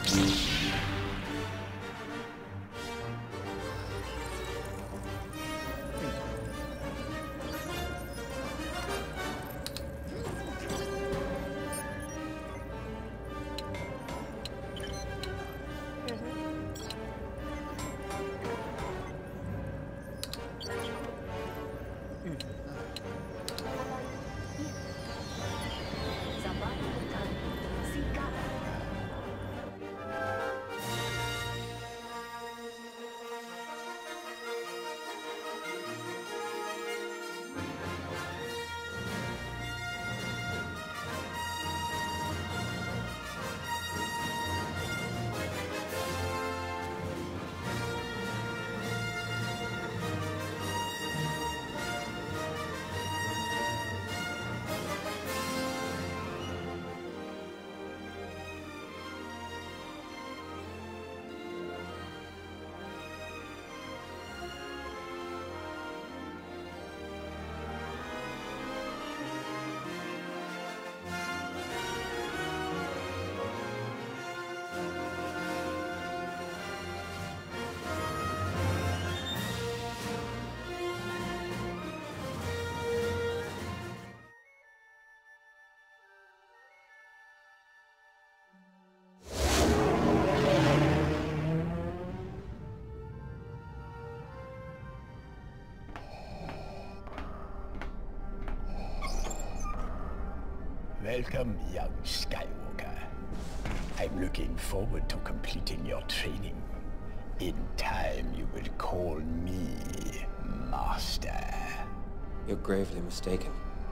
Welcome, young Skywalker. I'm looking forward to completing your training. In time, you will call me Master. You're gravely mistaken.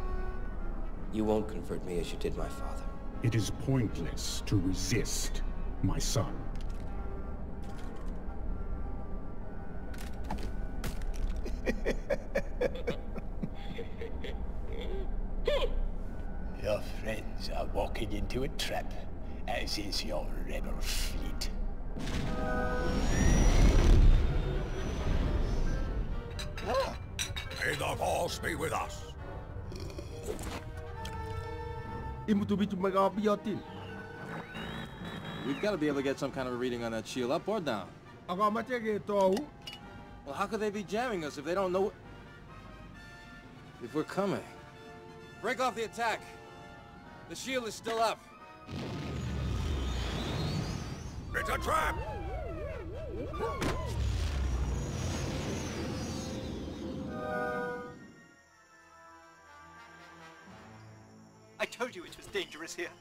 You won't convert me as you did my father. It is pointless to resist, my son. Your friends are walking into a trap, as is your rebel fleet. May the Force be with us. We've got to be able to get some kind of a reading on that shield, up or down. Well, how could they be jamming us if they don't know if we're coming? Break off the attack. The shield is still up. It's a trap! I told you it was dangerous here.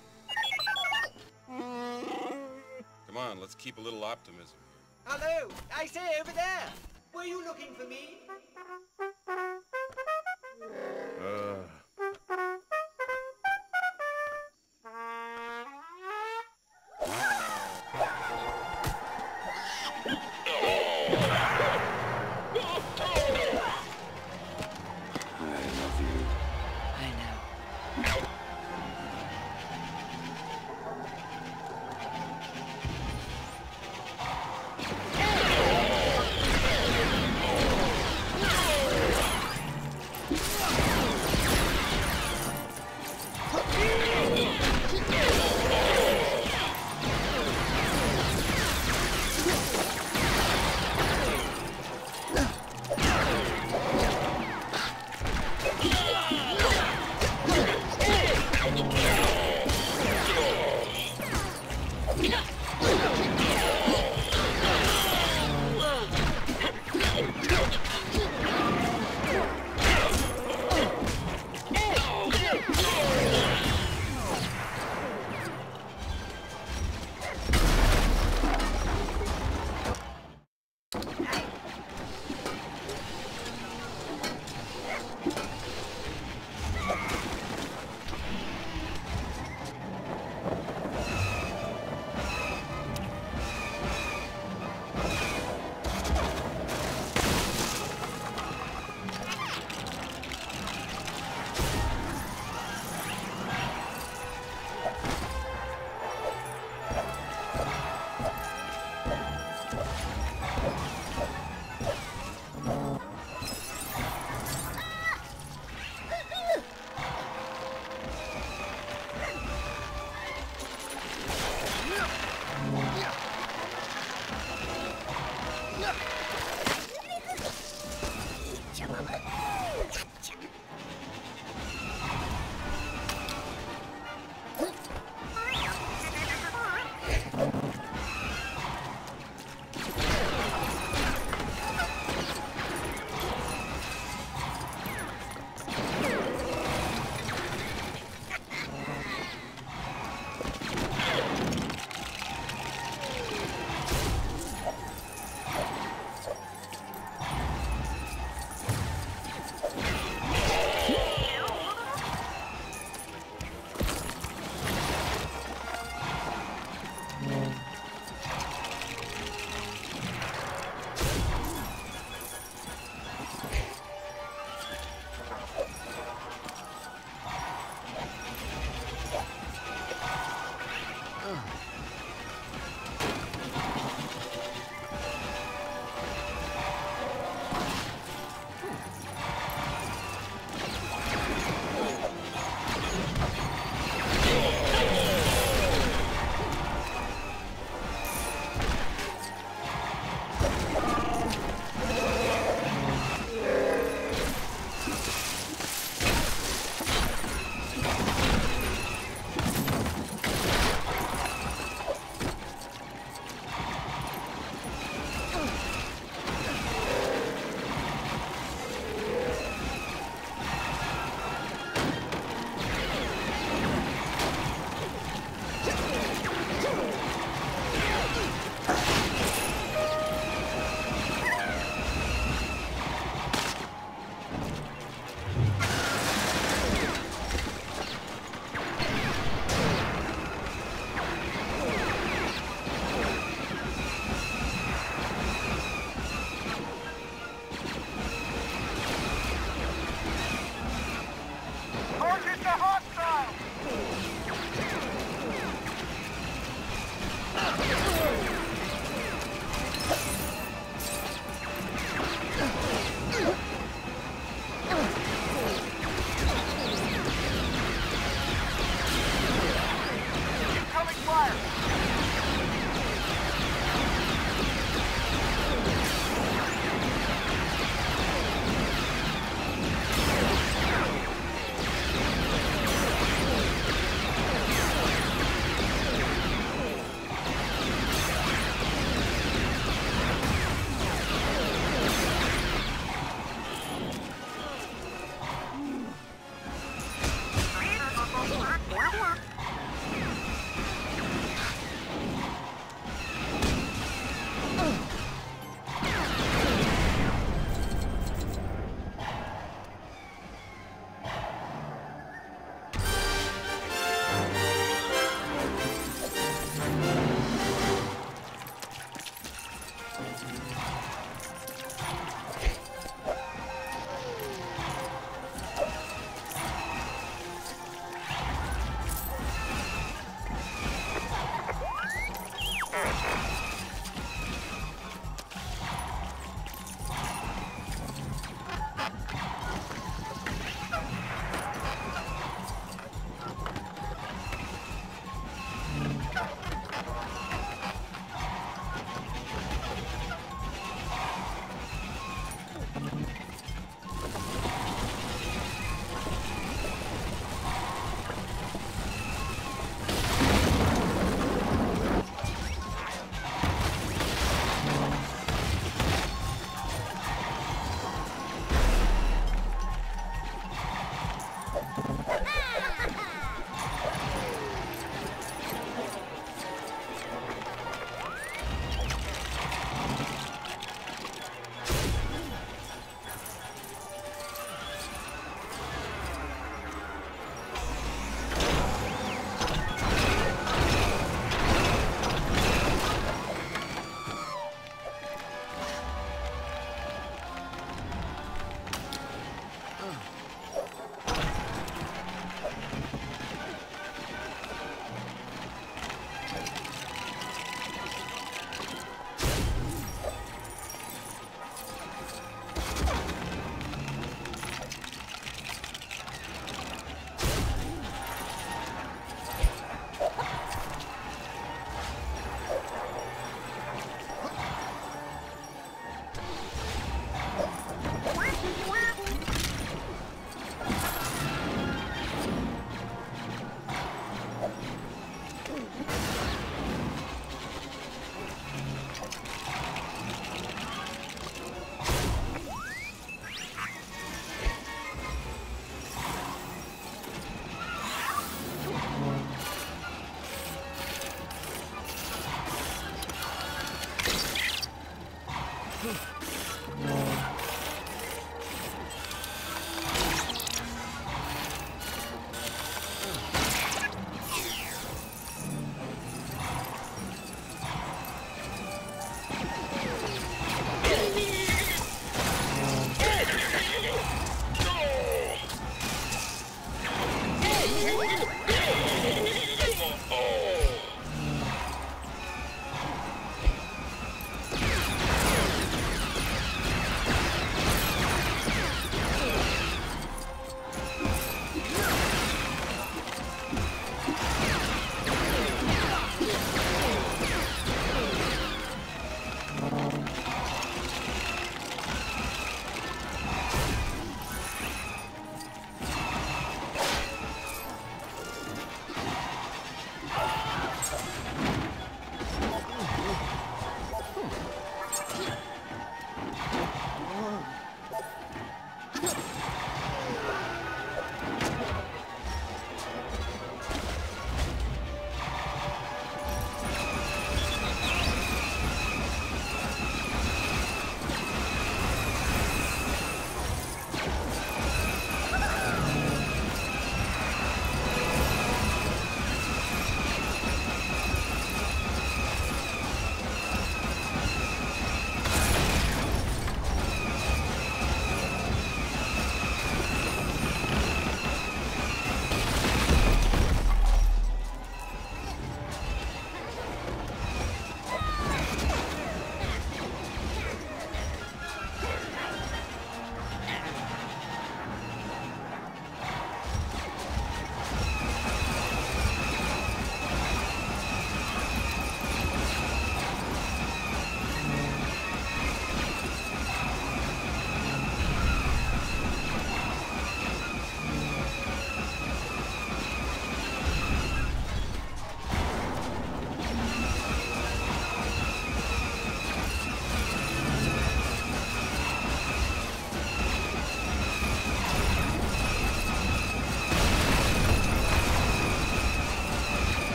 Come on, let's keep a little optimism. Hello! I say over there! Were you looking for me?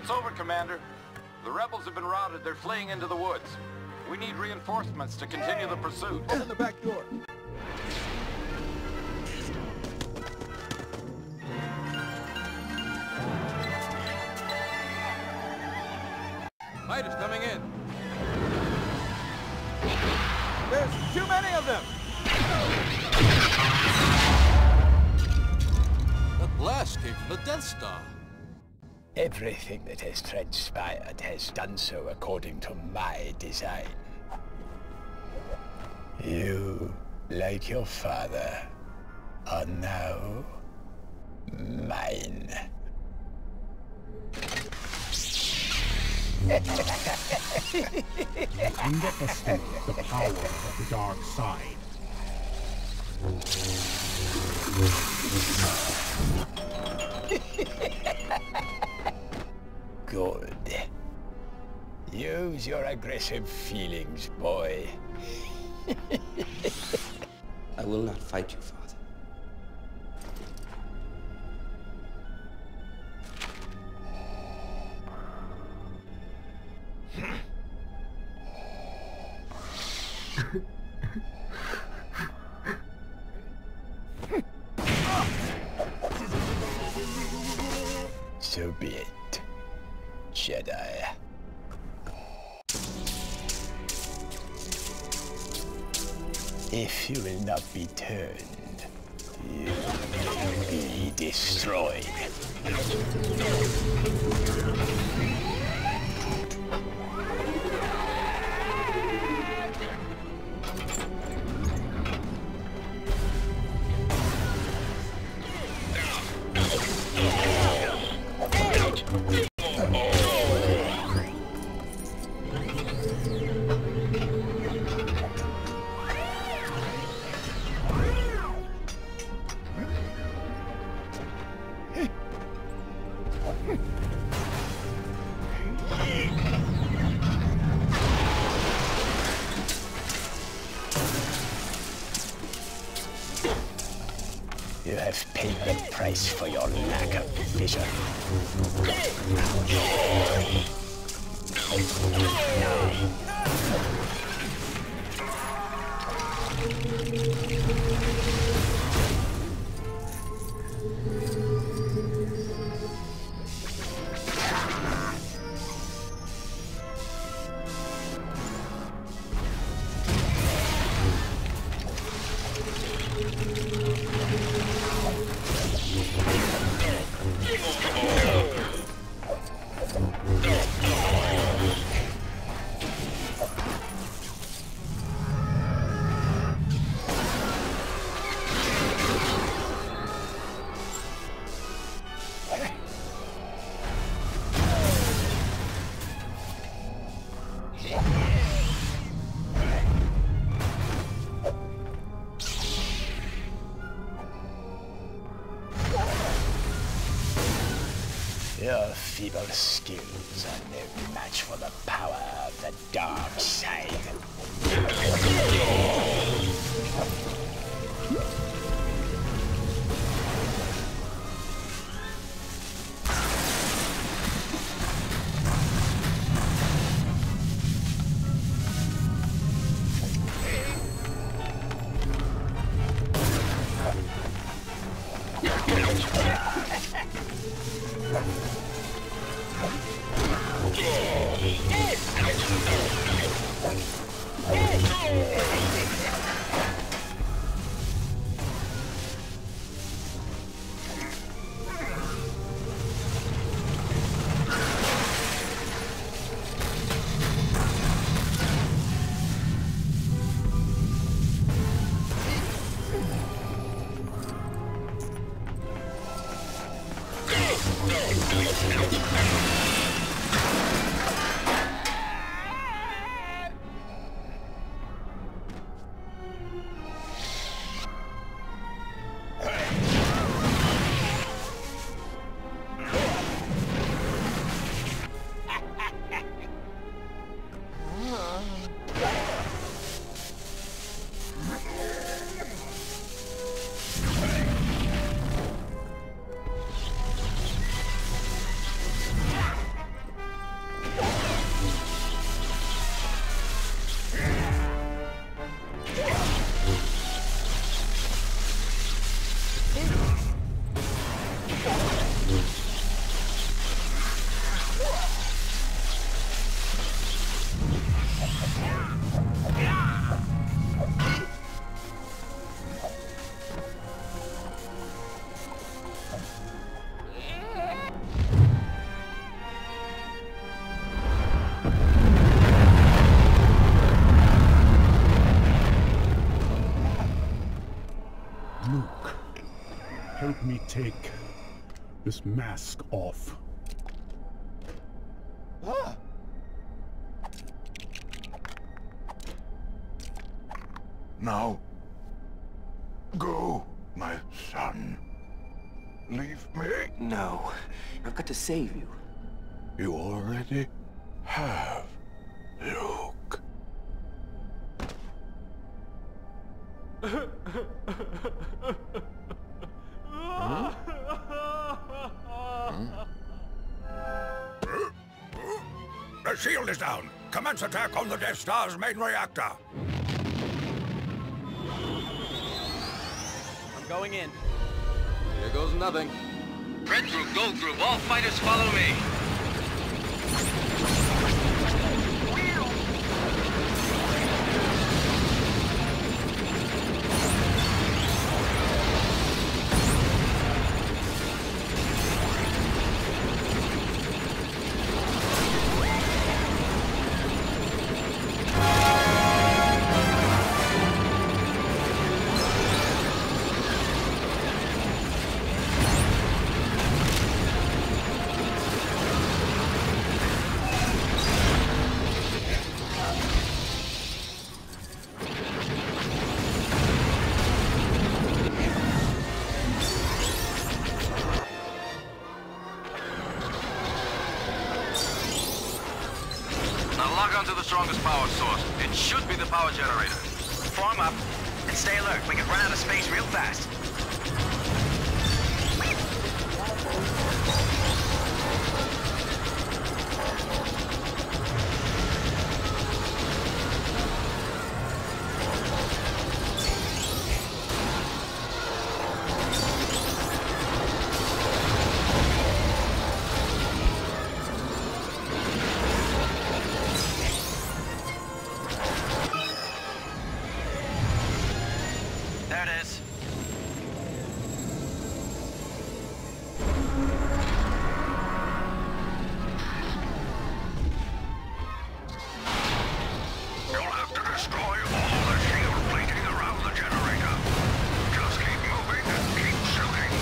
It's over, Commander. The rebels have been routed. They're fleeing into the woods. We need reinforcements to continue the pursuit. Open the back door. Fighters coming in. There's too many of them! That blast came from the Death Star. Everything that has transpired has done so according to my design. You, like your father, are now mine. Underestimate the power of the dark side. Good. Use your aggressive feelings, boy. I will not fight you, Father. So be it, Jedi. If you will not be turned, you will be destroyed. You have paid the price for your lack of vision. Your feeble skills are no match for the power of the dark side. me take this mask off. Ah! Now, go, my son. Leave me. No. I've got to save you. You already have, Luke. The shield is down. Commence attack on the Death Star's main reactor. I'm going in. Here goes nothing. Red group, gold group, all fighters follow me. To the strongest power source. It should be the power generator. Form up and stay alert. We can run out of space real fast. There it is. You'll have to destroy all the shield plating around the generator. Just keep moving and keep shooting.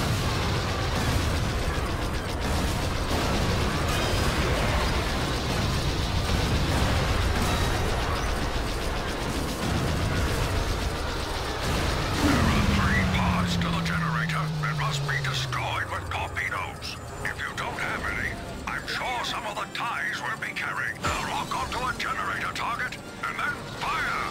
There are 3 parts to the generator. It must be destroyed with torpedoes. If you don't have any, I'm sure some of the ties will be carrying. Now lock onto a generator target and then fire!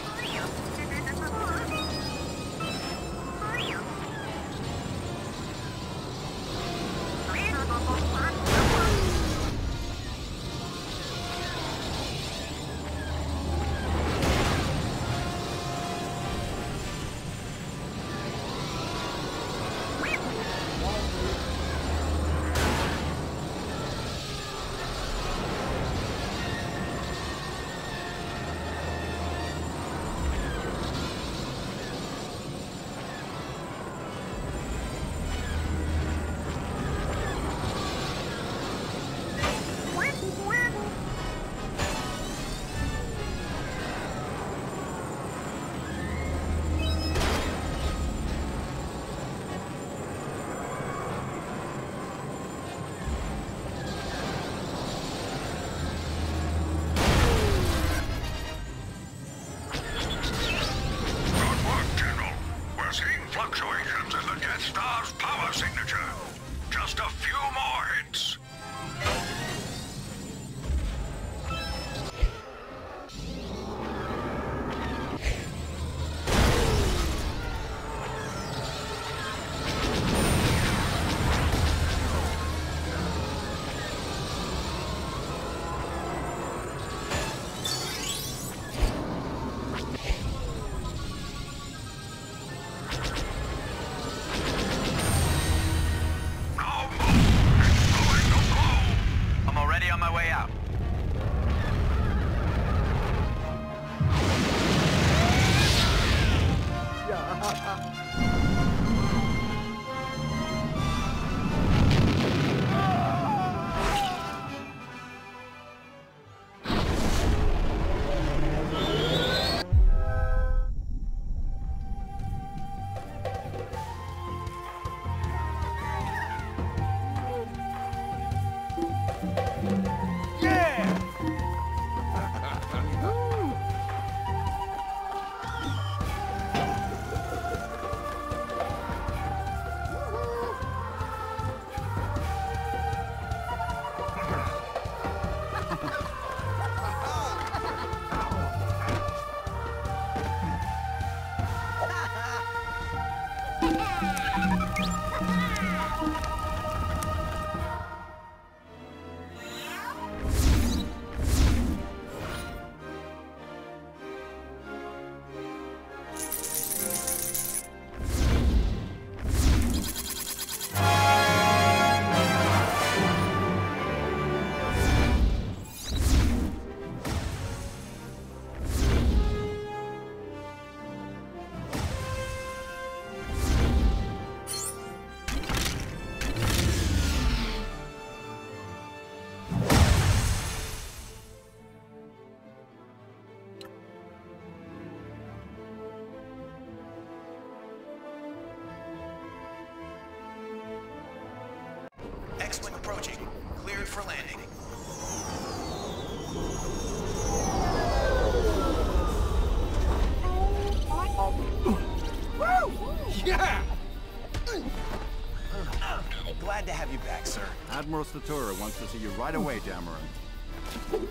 Good work, General. We're seeing fluctuations in the Death Star's power signature. Just a few more hits. Now move! X-Wing approaching. Cleared for landing. Woo! Yeah! Glad to have you back, sir. Admiral Statura wants to see you right away, Dameron.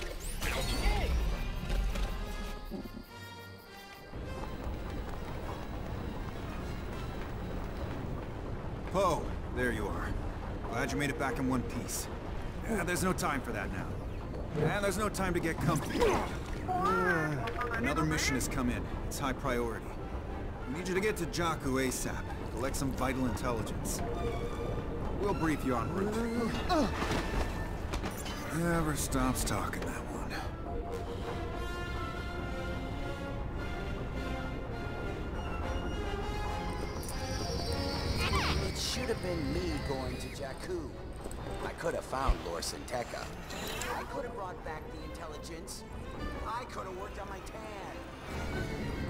Poe, there you are. Glad you made it back in one piece. There's no time for that now. And there's no time to get comfy. Another mission has come in. It's high priority. We need you to get to Jakku ASAP. Collect some vital intelligence. We'll brief you en route. Never stops talking, that one. It should have been me going to Jakku. I could have found Lor Sinteca. I could have brought back the intelligence. I could have worked on my tan.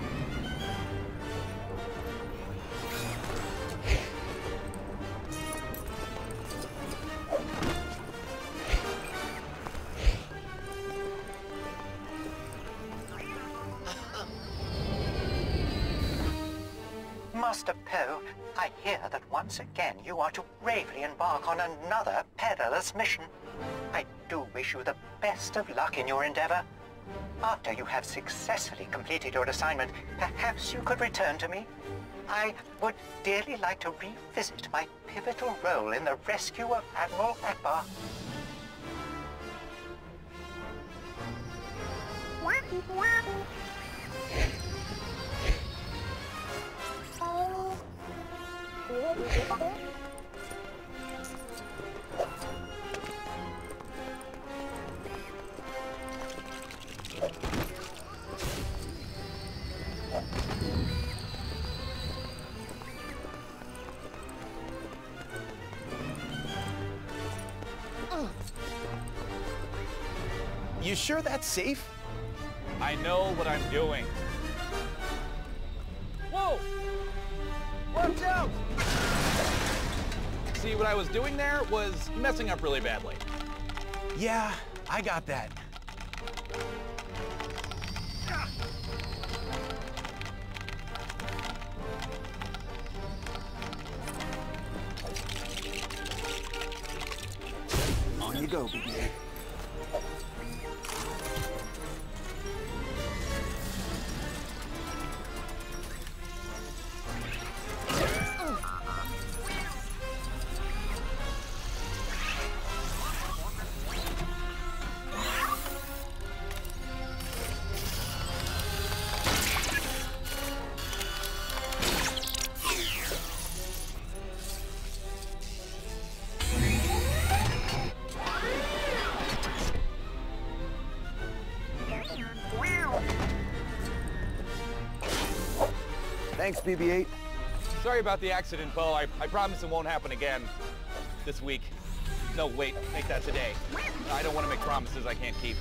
Master Poe, I hear that once again you are to bravely embark on another perilous mission. I do wish you the best of luck in your endeavor. After you have successfully completed your assignment, perhaps you could return to me. I would dearly like to revisit my pivotal role in the rescue of Admiral Akbar. You sure that's safe? I know what I'm doing. Whoa! Watch out! See, what I was doing there was messing up really badly. Yeah, I got that. On you go, BB-8. Thanks, BB-8. Sorry about the accident, Poe. I promise it won't happen again this week. No, wait, make that today. I don't want to make promises I can't keep.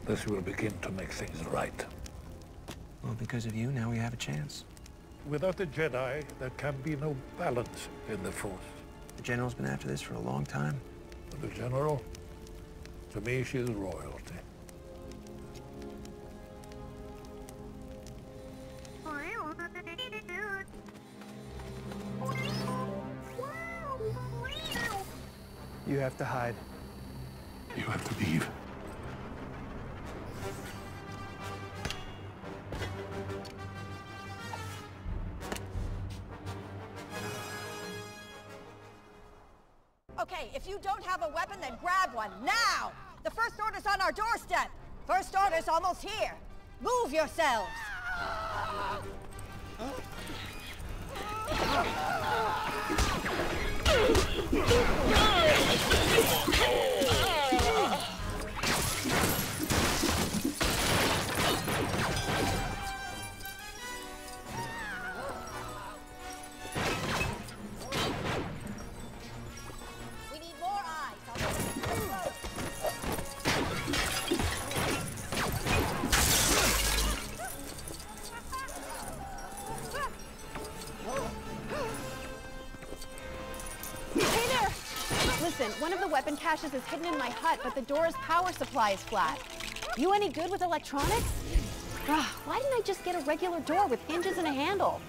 This will begin to make things right. Well, because of you, now we have a chance. Without the Jedi, there can be no balance in the Force. The General's been after this for a long time. The General? To me, she is royalty. You have to hide. You have to leave. Okay, if you don't have a weapon, then grab one, now! The First Order's on our doorstep! First Order's almost here! Move yourselves! We need more eyes. Hey there! Listen, one of the weapon caches is hidden in my hut, but the door's power supply is flat. You any good with electronics? Ugh, why didn't I just get a regular door with hinges and a handle?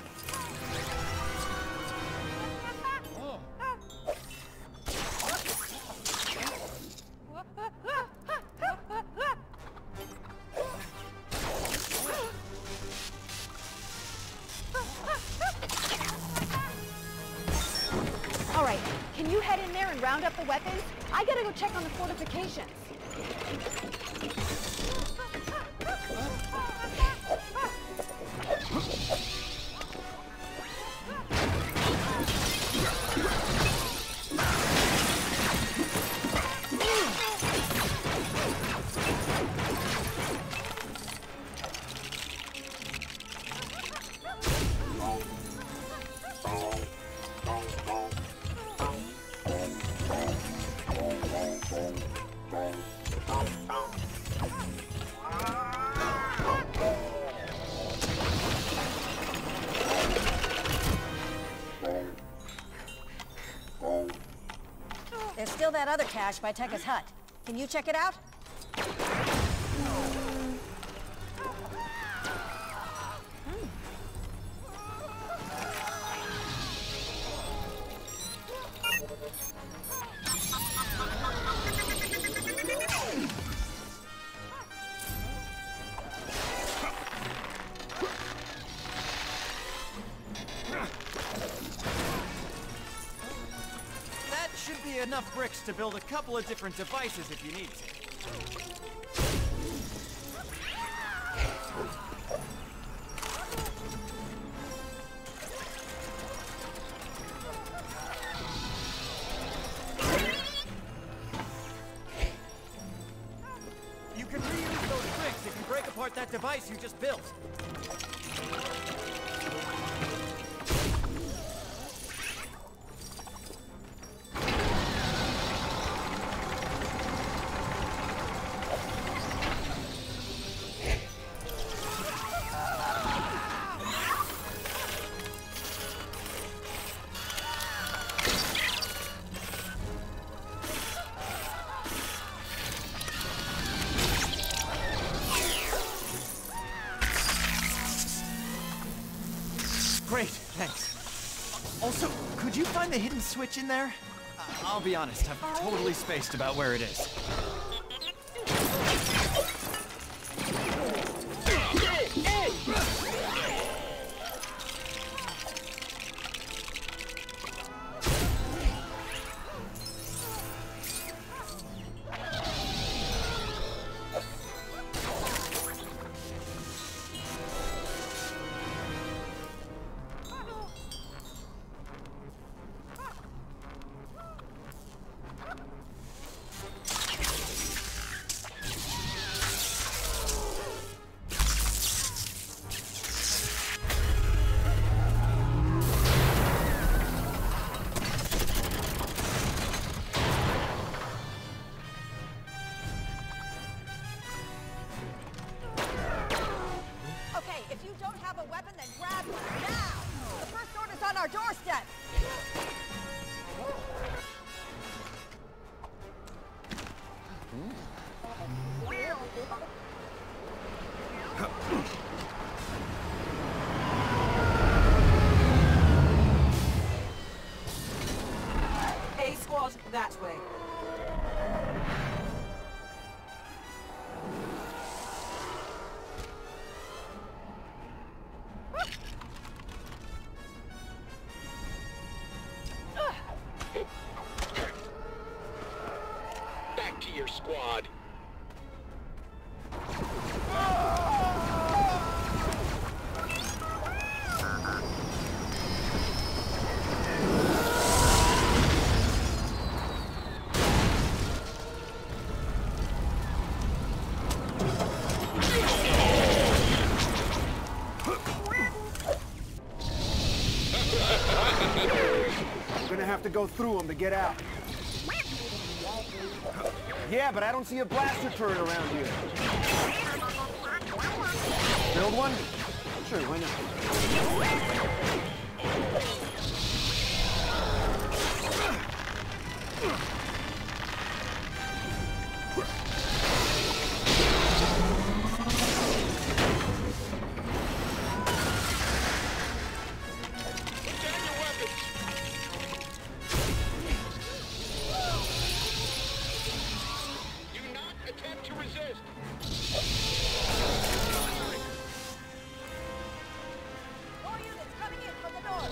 All right, can you head in there and round up the weapons? I gotta go check on the fortifications. There's still that other cache by Tekka's hut. Can you check it out? That should be enough bricks to build a couple of different devices if you need to. You can reuse those bricks if you break apart that device you just built. Great, thanks. Also, could you find the hidden switch in there? I'll be honest, I've totally spaced about where it is. was that way. Back to your squad. I'm gonna have to go through them to get out. Yeah, but I don't see a blaster turret around here. Build one? Sure, why not? Attempt to resist. More units coming in from the north.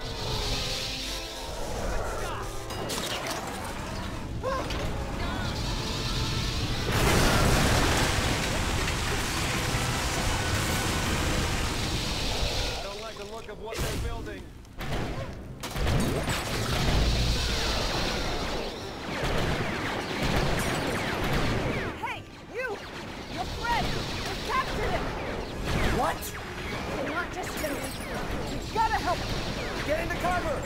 I don't like the look of what they're building. What? You're not just gonna... You've gotta help him. Get into cover!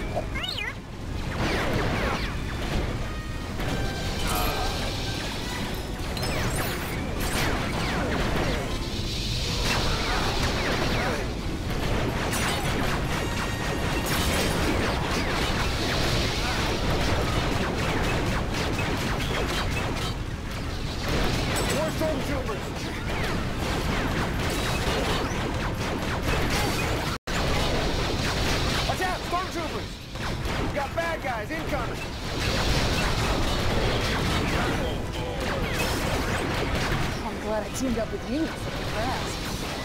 More stormtroopers! Watch out, stormtroopers! We got bad guys incoming! I'm glad I teamed up with you for the grass.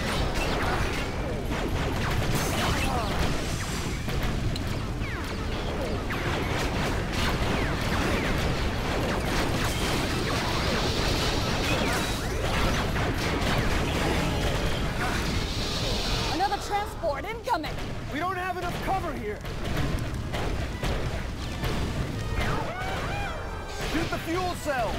Another transport incoming! We don't have enough cover here! Shoot the fuel cells!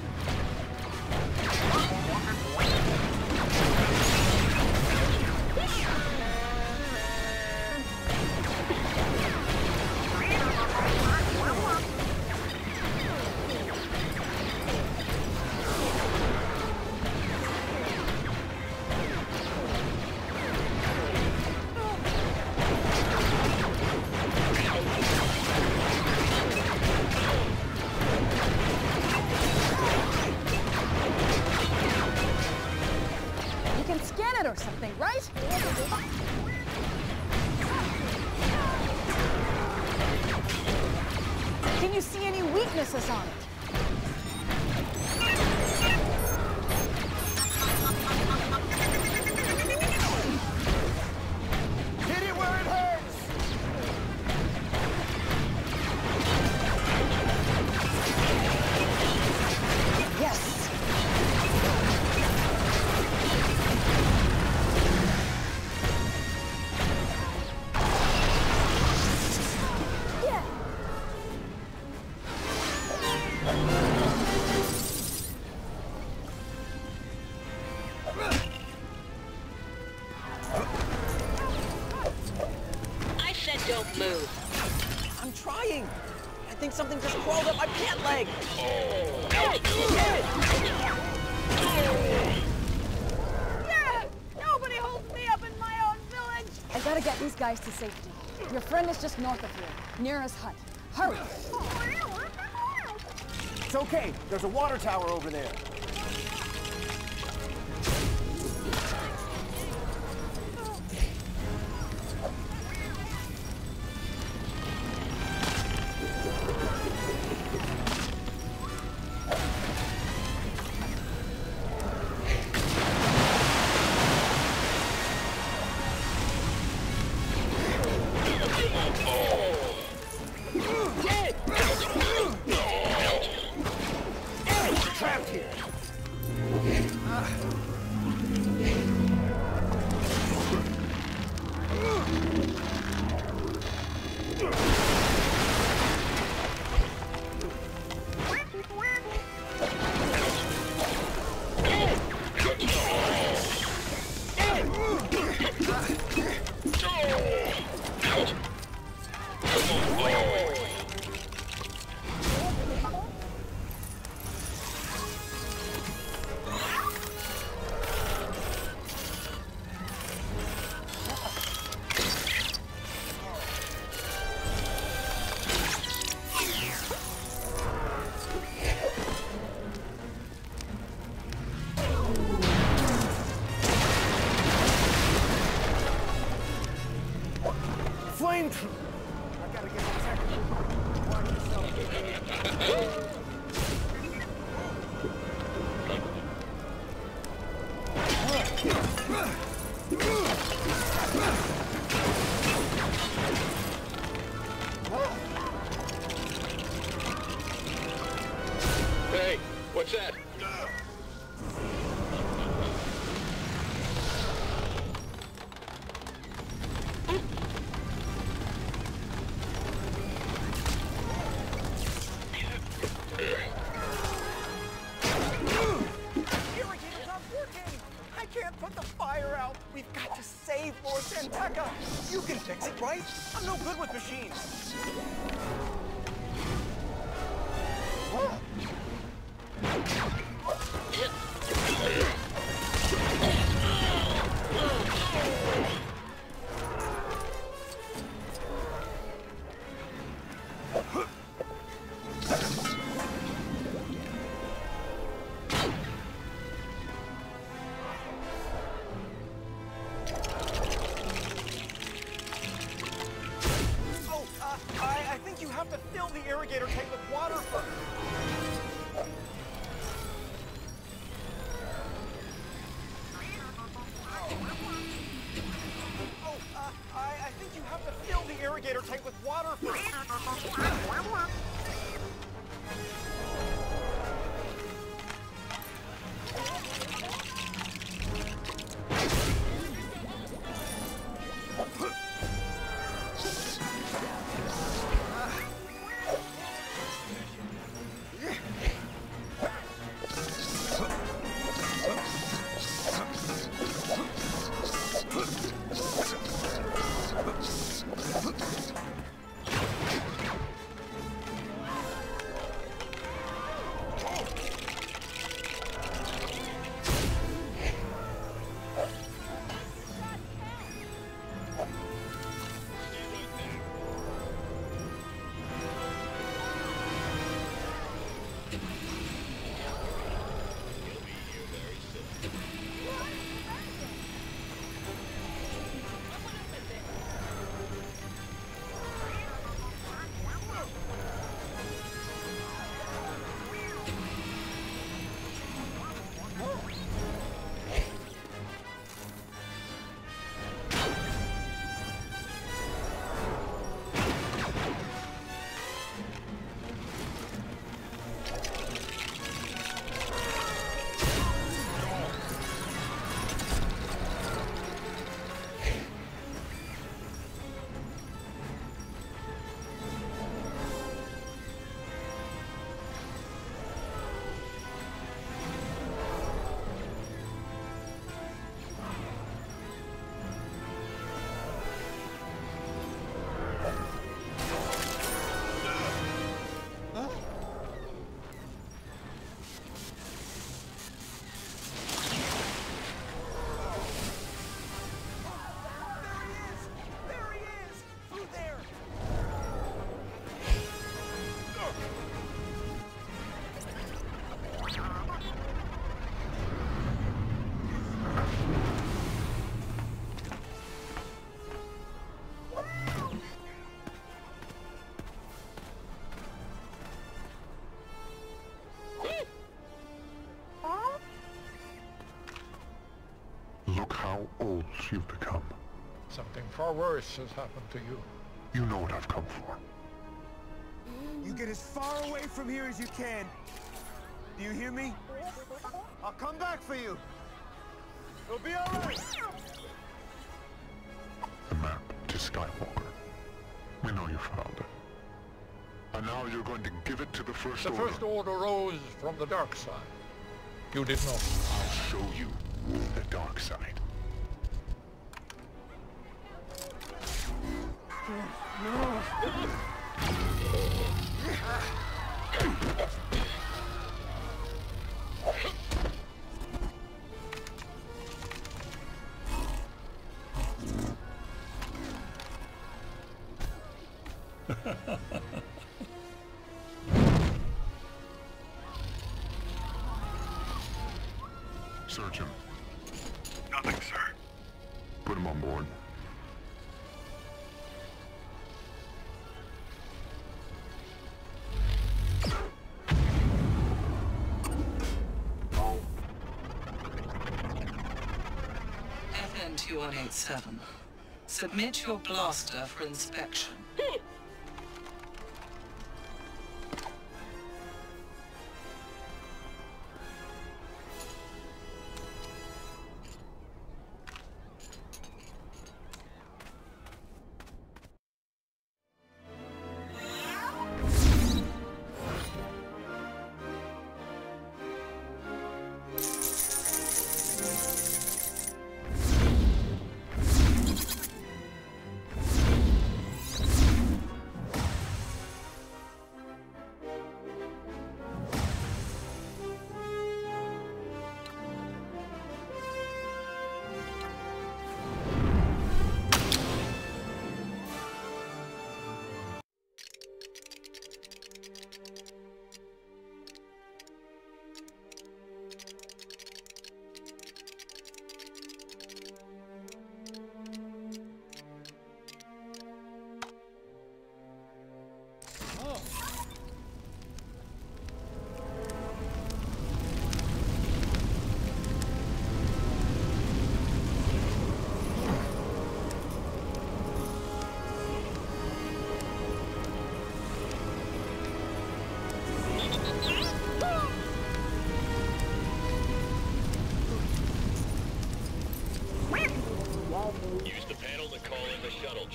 You can scan it or something, right? Can you see any weaknesses on it? Hit it where it hurts! Yes! Yeah! I said don't move. I'm trying. I think something just crawled up my pant leg. Yeah! Nobody holds me up in my own village! I gotta get these guys to safety. Your friend is just north of here, near his hut. Hurry! It's okay. There's a water tower over there. What's that? Irrigator's not working! I can't put the fire out! We've got to save Lord Santeca! You can fix it, right? I'm no good with machines! I think you have to fill the irrigator tank with water first. I think you have to fill the irrigator tank with water first. Look how old you've become. Something far worse has happened to you. You know what I've come for. You get as far away from here as you can. Do you hear me? I'll come back for you. It'll be all right. The map to Skywalker. We know you found it. And now you're going to give it to the First Order. The First Order rose from the dark side. You did not. I'll show you the dark side. No. Search him. Nothing, sir. Put him on board. FN-2187. Submit your blaster for inspection.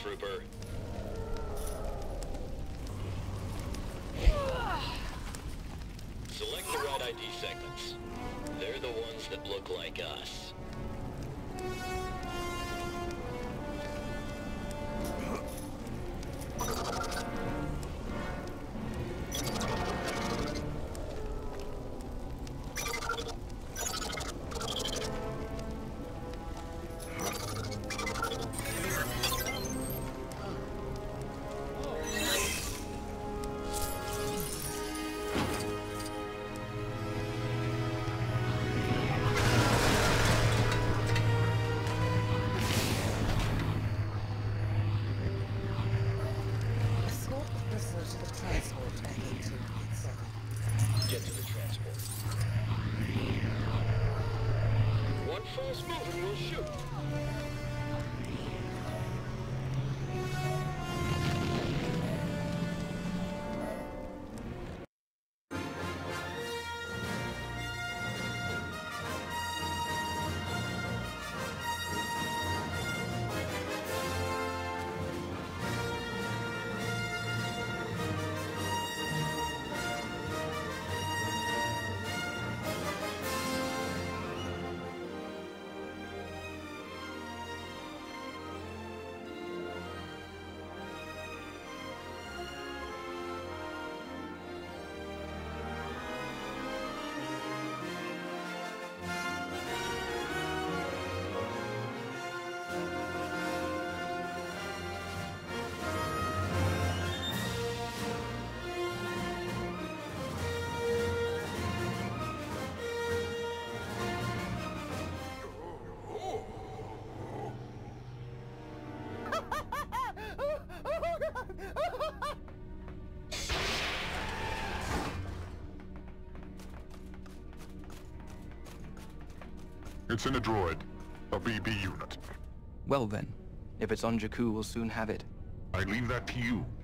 Trooper. Select the right ID segments. They're the ones that look like us. Get to the transport. One false move and we'll shoot. It's in a droid. A BB unit. Well then, if it's on Jakku, we'll soon have it. I leave that to you.